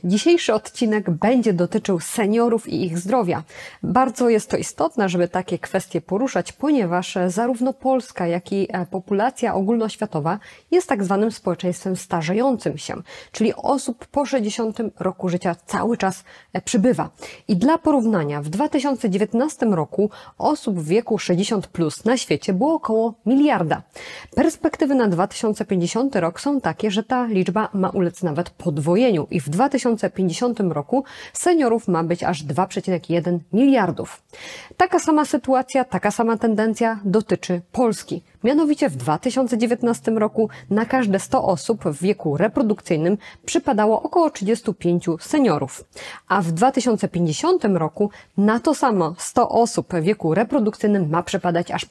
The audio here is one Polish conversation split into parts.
Dzisiejszy odcinek będzie dotyczył seniorów i ich zdrowia. Bardzo jest to istotne, żeby takie kwestie poruszać, ponieważ zarówno Polska, jak i populacja ogólnoświatowa jest tak zwanym społeczeństwem starzejącym się, czyli osób po 60 roku życia cały czas przybywa. I dla porównania w 2019 roku osób w wieku 60+ na świecie było około miliarda. Perspektywy na 2050 rok są takie, że ta liczba ma ulec nawet podwojeniu i w 2050 roku seniorów ma być aż 2,1 miliardów. Taka sama sytuacja, taka sama tendencja dotyczy Polski. Mianowicie w 2019 roku na każde 100 osób w wieku reprodukcyjnym przypadało około 35 seniorów, a w 2050 roku na to samo 100 osób w wieku reprodukcyjnym ma przypadać aż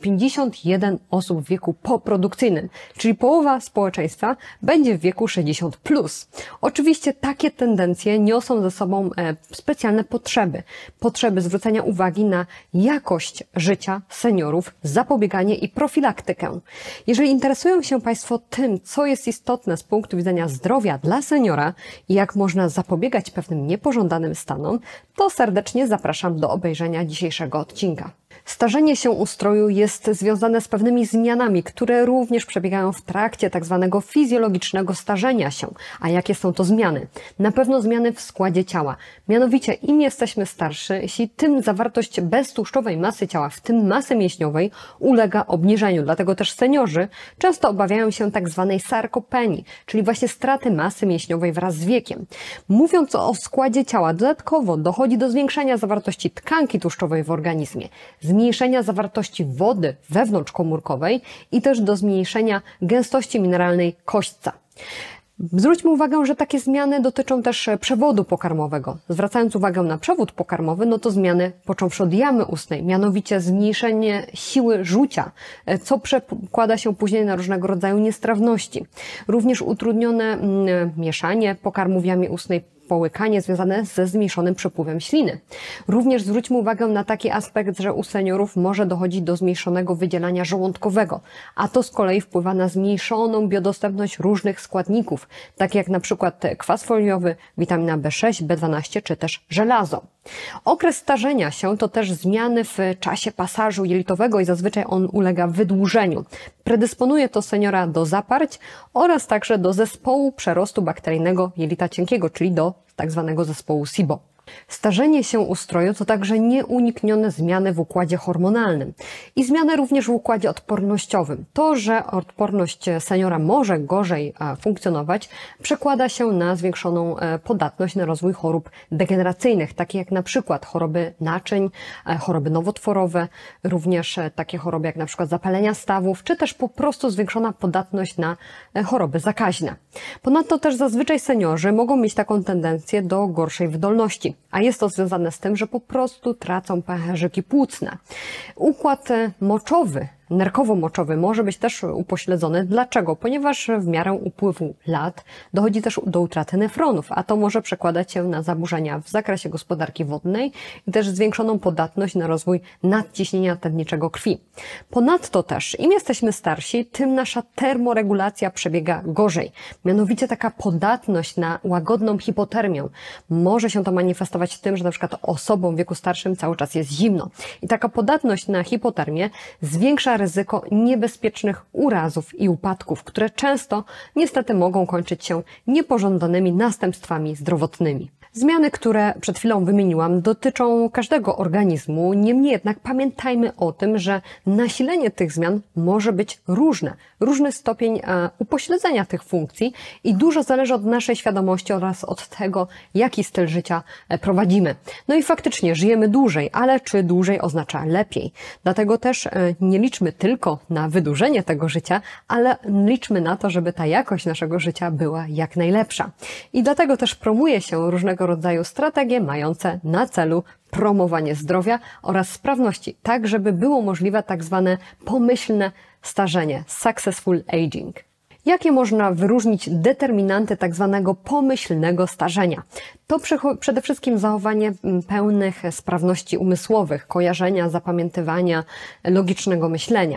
51 osób w wieku poprodukcyjnym, czyli połowa społeczeństwa będzie w wieku 60+. Oczywiście takie tendencje niosą ze sobą specjalne potrzeby zwrócenia uwagi na jakość życia seniorów, zapobieganie i profilaktykę. Jeżeli interesują się Państwo tym, co jest istotne z punktu widzenia zdrowia dla seniora i jak można zapobiegać pewnym niepożądanym stanom, to serdecznie zapraszam do obejrzenia dzisiejszego odcinka. Starzenie się ustroju jest związane z pewnymi zmianami, które również przebiegają w trakcie tak zwanego fizjologicznego starzenia się. A jakie są to zmiany? Na pewno zmiany w składzie ciała. Mianowicie im jesteśmy starszy, tym zawartość beztłuszczowej masy ciała, w tym masy mięśniowej, ulega obniżeniu. Dlatego też seniorzy często obawiają się tak zwanej sarkopenii, czyli właśnie straty masy mięśniowej wraz z wiekiem. Mówiąc o składzie ciała, dodatkowo dochodzi do zwiększenia zawartości tkanki tłuszczowej w organizmie, zmniejszenia zawartości wody wewnątrzkomórkowej i też do zmniejszenia gęstości mineralnej kośćca. Zwróćmy uwagę, że takie zmiany dotyczą też przewodu pokarmowego. Zwracając uwagę na przewód pokarmowy, no to zmiany począwszy od jamy ustnej, mianowicie zmniejszenie siły żucia, co przekłada się później na różnego rodzaju niestrawności. Również utrudnione mieszanie pokarmu w jamie ustnej, połykanie związane ze zmniejszonym przepływem śliny. Również zwróćmy uwagę na taki aspekt, że u seniorów może dochodzić do zmniejszonego wydzielania żołądkowego, a to z kolei wpływa na zmniejszoną biodostępność różnych składników, tak jak na przykład kwas foliowy, witamina B6, B12 czy też żelazo. Okres starzenia się to też zmiany w czasie pasażu jelitowego i zazwyczaj on ulega wydłużeniu. Predysponuje to seniora do zaparć oraz także do zespołu przerostu bakteryjnego jelita cienkiego, czyli do tak zwanego zespołu SIBO. Starzenie się ustroju to także nieuniknione zmiany w układzie hormonalnym i zmiany również w układzie odpornościowym. To, że odporność seniora może gorzej funkcjonować, przekłada się na zwiększoną podatność na rozwój chorób degeneracyjnych, takie jak na przykład choroby naczyń, choroby nowotworowe, również takie choroby jak na przykład zapalenia stawów, czy też po prostu zwiększona podatność na choroby zakaźne. Ponadto też zazwyczaj seniorzy mogą mieć taką tendencję do gorszej wydolności, a jest to związane z tym, że po prostu tracą pęcherzyki płucne. Układ moczowy, nerkowo-moczowy może być też upośledzony. Dlaczego? Ponieważ w miarę upływu lat dochodzi też do utraty nefronów, a to może przekładać się na zaburzenia w zakresie gospodarki wodnej i też zwiększoną podatność na rozwój nadciśnienia tętniczego krwi. Ponadto też, im jesteśmy starsi, tym nasza termoregulacja przebiega gorzej. Mianowicie taka podatność na łagodną hipotermię. Może się to manifestować w tym, że na przykład osobom w wieku starszym cały czas jest zimno. I taka podatność na hipotermię zwiększa ryzyko niebezpiecznych urazów i upadków, które często niestety mogą kończyć się niepożądanymi następstwami zdrowotnymi. Zmiany, które przed chwilą wymieniłam, dotyczą każdego organizmu, niemniej jednak pamiętajmy o tym, że nasilenie tych zmian może być różne. Różny stopień upośledzenia tych funkcji i dużo zależy od naszej świadomości oraz od tego, jaki styl życia prowadzimy. No i faktycznie żyjemy dłużej, ale czy dłużej oznacza lepiej? Dlatego też nie liczmy tylko na wydłużenie tego życia, ale liczmy na to, żeby ta jakość naszego życia była jak najlepsza. I dlatego też promuje się różnego rodzaju strategie mające na celu promowanie zdrowia oraz sprawności, tak żeby było możliwe tak zwane pomyślne starzenie, successful aging. Jakie można wyróżnić determinanty tak zwanego pomyślnego starzenia? To przede wszystkim zachowanie pełnych sprawności umysłowych, kojarzenia, zapamiętywania, logicznego myślenia.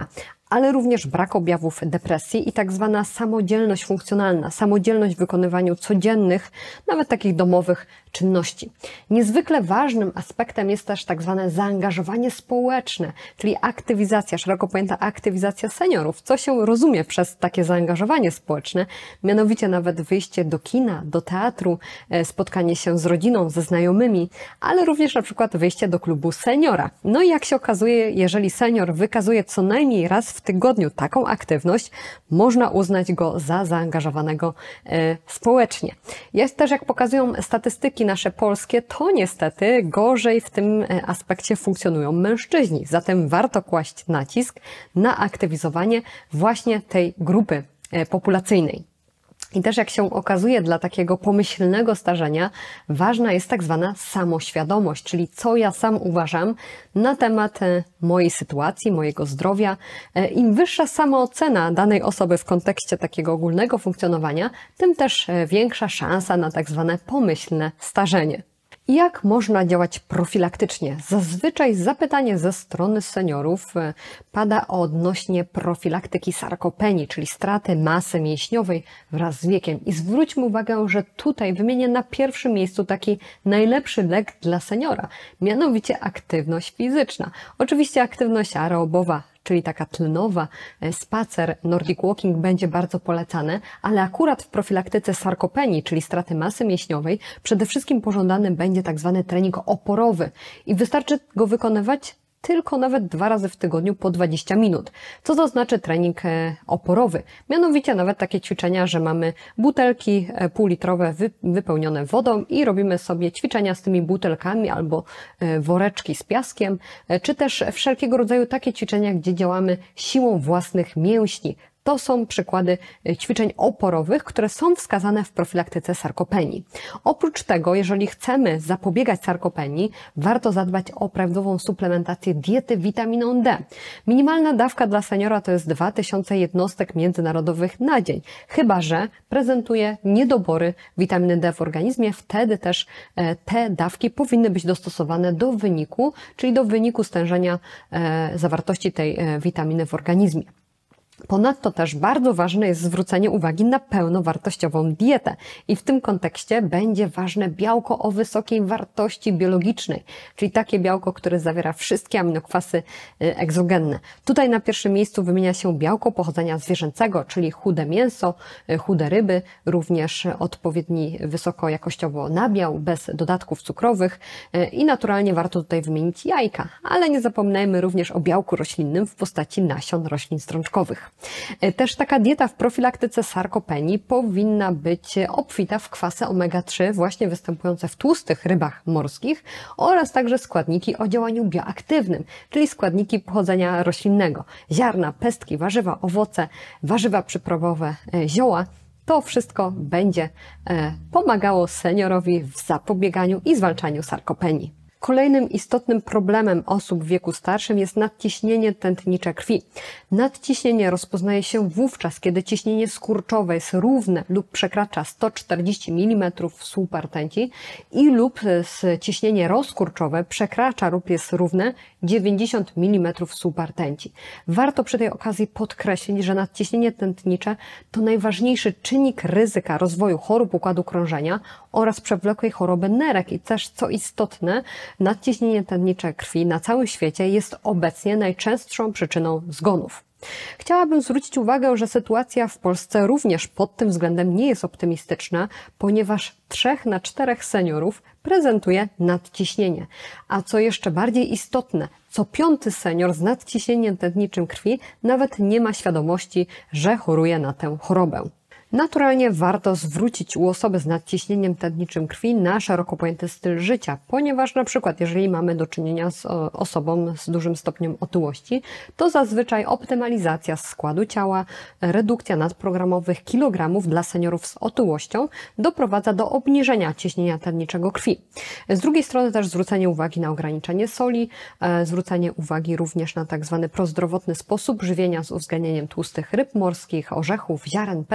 ale również brak objawów depresji i tak zwana samodzielność funkcjonalna, samodzielność w wykonywaniu codziennych, nawet takich domowych czynności. Niezwykle ważnym aspektem jest też tak zwane zaangażowanie społeczne, czyli aktywizacja, szeroko pojęta aktywizacja seniorów. Co się rozumie przez takie zaangażowanie społeczne? Mianowicie nawet wyjście do kina, do teatru, spotkanie się z rodziną, ze znajomymi, ale również na przykład wyjście do klubu seniora. No i jak się okazuje, jeżeli senior wykazuje co najmniej raz w tygodniu taką aktywność, można uznać go za zaangażowanego społecznie. Jest też, jak pokazują statystyki nasze polskie, to niestety gorzej w tym aspekcie funkcjonują mężczyźni. Zatem warto kłaść nacisk na aktywizowanie właśnie tej grupy populacyjnej. I też jak się okazuje, dla takiego pomyślnego starzenia ważna jest tak zwana samoświadomość, czyli co ja sam uważam na temat mojej sytuacji, mojego zdrowia. Im wyższa samoocena danej osoby w kontekście takiego ogólnego funkcjonowania, tym też większa szansa na tak zwane pomyślne starzenie. Jak można działać profilaktycznie? Zazwyczaj zapytanie ze strony seniorów pada odnośnie profilaktyki sarkopenii, czyli straty masy mięśniowej wraz z wiekiem. I zwróćmy uwagę, że tutaj wymienię na pierwszym miejscu taki najlepszy lek dla seniora, mianowicie aktywność fizyczna. Oczywiście aktywność aerobowa, czyli taka tlenowa, spacer, Nordic walking będzie bardzo polecane, ale akurat w profilaktyce sarkopenii, czyli straty masy mięśniowej, przede wszystkim pożądany będzie tak zwany trening oporowy i wystarczy go wykonywać tylko nawet 2 razy w tygodniu po 20 minut. Co to znaczy trening oporowy? Mianowicie nawet takie ćwiczenia, że mamy butelki półlitrowe wypełnione wodą i robimy sobie ćwiczenia z tymi butelkami albo woreczki z piaskiem, czy też wszelkiego rodzaju takie ćwiczenia, gdzie działamy siłą własnych mięśni. To są przykłady ćwiczeń oporowych, które są wskazane w profilaktyce sarkopenii. Oprócz tego, jeżeli chcemy zapobiegać sarkopenii, warto zadbać o prawidłową suplementację diety witaminą D. Minimalna dawka dla seniora to jest 2000 jednostek międzynarodowych na dzień, chyba że prezentuje niedobory witaminy D w organizmie, wtedy też te dawki powinny być dostosowane do wyniku, czyli do wyniku stężenia zawartości tej witaminy w organizmie. Ponadto też bardzo ważne jest zwrócenie uwagi na pełnowartościową dietę i w tym kontekście będzie ważne białko o wysokiej wartości biologicznej, czyli takie białko, które zawiera wszystkie aminokwasy egzogenne. Tutaj na pierwszym miejscu wymienia się białko pochodzenia zwierzęcego, czyli chude mięso, chude ryby, również odpowiedni wysokojakościowo nabiał, bez dodatków cukrowych i naturalnie warto tutaj wymienić jajka, ale nie zapominajmy również o białku roślinnym w postaci nasion roślin strączkowych. Też taka dieta w profilaktyce sarkopenii powinna być obfita w kwasy omega-3, właśnie występujące w tłustych rybach morskich oraz także składniki o działaniu bioaktywnym, czyli składniki pochodzenia roślinnego, ziarna, pestki, warzywa, owoce, warzywa przyprawowe, zioła. To wszystko będzie pomagało seniorowi w zapobieganiu i zwalczaniu sarkopenii. Kolejnym istotnym problemem osób w wieku starszym jest nadciśnienie tętnicze krwi. Nadciśnienie rozpoznaje się wówczas, kiedy ciśnienie skurczowe jest równe lub przekracza 140 mm w słupa rtęci lub ciśnienie rozkurczowe przekracza lub jest równe 90 mm w słupa rtęci. Warto przy tej okazji podkreślić, że nadciśnienie tętnicze to najważniejszy czynnik ryzyka rozwoju chorób układu krążenia oraz przewlekłej choroby nerek i też, co istotne, nadciśnienie tętnicze krwi na całym świecie jest obecnie najczęstszą przyczyną zgonów. Chciałabym zwrócić uwagę, że sytuacja w Polsce również pod tym względem nie jest optymistyczna, ponieważ 3 na 4 seniorów prezentuje nadciśnienie. A co jeszcze bardziej istotne, co 5. senior z nadciśnieniem tętniczym krwi nawet nie ma świadomości, że choruje na tę chorobę. Naturalnie warto zwrócić u osoby z nadciśnieniem tętniczym krwi na szeroko pojęty styl życia, ponieważ na przykład jeżeli mamy do czynienia z osobą z dużym stopniem otyłości, to zazwyczaj optymalizacja składu ciała, redukcja nadprogramowych kilogramów dla seniorów z otyłością doprowadza do obniżenia ciśnienia tętniczego krwi. Z drugiej strony też zwrócenie uwagi na ograniczenie soli, zwrócenie uwagi również na tak zwany prozdrowotny sposób żywienia z uwzględnieniem tłustych ryb morskich, orzechów, ziaren, pestek, oczywiście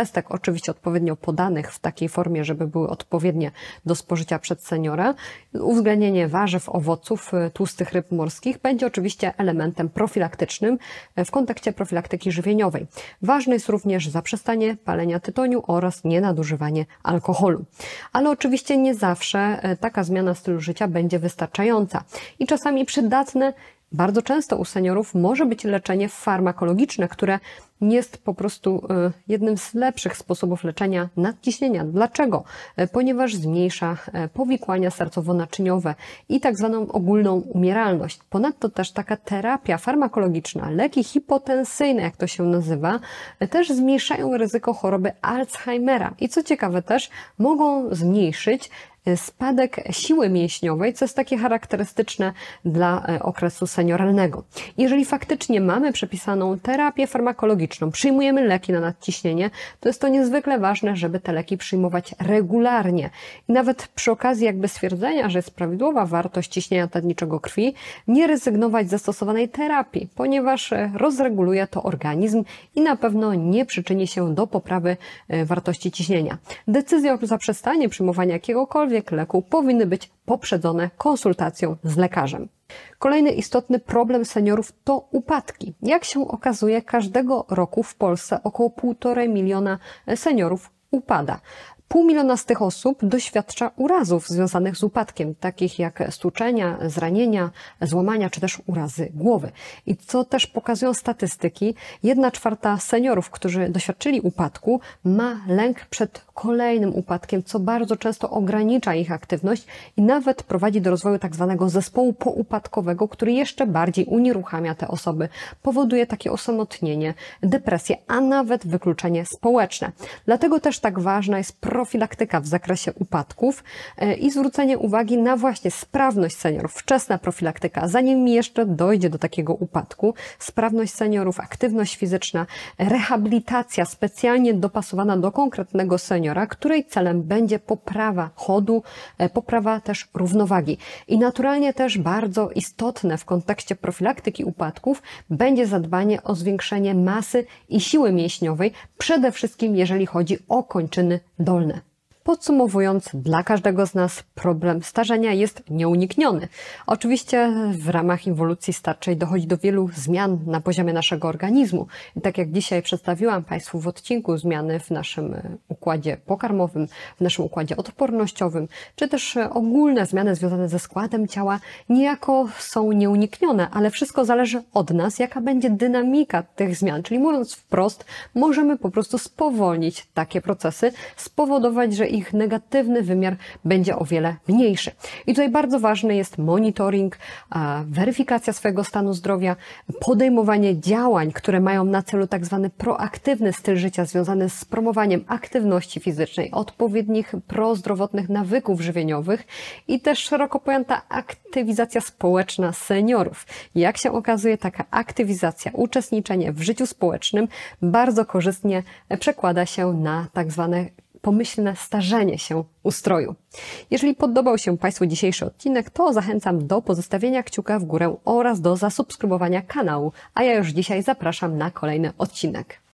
oczywiście odpowiednio podanych w takiej formie, żeby były odpowiednie do spożycia przez seniora. Uwzględnienie warzyw, owoców, tłustych ryb morskich będzie oczywiście elementem profilaktycznym w kontekście profilaktyki żywieniowej. Ważne jest również zaprzestanie palenia tytoniu oraz nienadużywanie alkoholu. Ale oczywiście nie zawsze taka zmiana stylu życia będzie wystarczająca i czasami przydatne. Bardzo często u seniorów może być leczenie farmakologiczne, które jest po prostu jednym z lepszych sposobów leczenia nadciśnienia. Dlaczego? Ponieważ zmniejsza powikłania sercowo-naczyniowe i tak zwaną ogólną umieralność. Ponadto też taka terapia farmakologiczna, leki hipotensyjne, jak to się nazywa, też zmniejszają ryzyko choroby Alzheimera. I co ciekawe też, mogą zmniejszyć spadek siły mięśniowej, co jest takie charakterystyczne dla okresu senioralnego. Jeżeli faktycznie mamy przepisaną terapię farmakologiczną, przyjmujemy leki na nadciśnienie, to jest to niezwykle ważne, żeby te leki przyjmować regularnie. I nawet przy okazji jakby stwierdzenia, że jest prawidłowa wartość ciśnienia tętniczego krwi, nie rezygnować ze stosowanej terapii, ponieważ rozreguluje to organizm i na pewno nie przyczyni się do poprawy wartości ciśnienia. Decyzje o zaprzestaniu przyjmowania jakiegokolwiek leku powinny być poprzedzone konsultacją z lekarzem. Kolejny istotny problem seniorów to upadki. Jak się okazuje, każdego roku w Polsce około 1,5 miliona seniorów upada. 0,5 miliona z tych osób doświadcza urazów związanych z upadkiem, takich jak stłuczenia, zranienia, złamania czy też urazy głowy. I co też pokazują statystyki, 1/4 seniorów, którzy doświadczyli upadku, ma lęk przed kolejnym upadkiem, co bardzo często ogranicza ich aktywność i nawet prowadzi do rozwoju tak zwanego zespołu poupadkowego, który jeszcze bardziej unieruchamia te osoby, powoduje takie osamotnienie, depresję, a nawet wykluczenie społeczne. Dlatego też tak ważna jest profilaktyka w zakresie upadków i zwrócenie uwagi na właśnie sprawność seniorów, wczesna profilaktyka, zanim jeszcze dojdzie do takiego upadku, sprawność seniorów, aktywność fizyczna, rehabilitacja specjalnie dopasowana do konkretnego seniora, której celem będzie poprawa chodu, poprawa też równowagi. I naturalnie też bardzo istotne w kontekście profilaktyki upadków będzie zadbanie o zwiększenie masy i siły mięśniowej, przede wszystkim jeżeli chodzi o kończyny dolne. Podsumowując, dla każdego z nas problem starzenia jest nieunikniony. Oczywiście w ramach ewolucji starczej dochodzi do wielu zmian na poziomie naszego organizmu. I tak jak dzisiaj przedstawiłam Państwu w odcinku, zmiany w naszym układzie pokarmowym, w naszym układzie odpornościowym, czy też ogólne zmiany związane ze składem ciała niejako są nieuniknione, ale wszystko zależy od nas, jaka będzie dynamika tych zmian. Czyli mówiąc wprost, możemy po prostu spowolnić takie procesy, spowodować, że ich negatywny wymiar będzie o wiele mniejszy. I tutaj bardzo ważny jest monitoring, weryfikacja swojego stanu zdrowia, podejmowanie działań, które mają na celu tak zwany proaktywny styl życia związany z promowaniem aktywności fizycznej, odpowiednich prozdrowotnych nawyków żywieniowych i też szeroko pojęta aktywizacja społeczna seniorów. Jak się okazuje, taka aktywizacja, uczestniczenie w życiu społecznym bardzo korzystnie przekłada się na tak zwane pomyślne starzenie się ustroju. Jeżeli podobał się Państwu dzisiejszy odcinek, to zachęcam do pozostawienia kciuka w górę oraz do zasubskrybowania kanału, a ja już dzisiaj zapraszam na kolejny odcinek.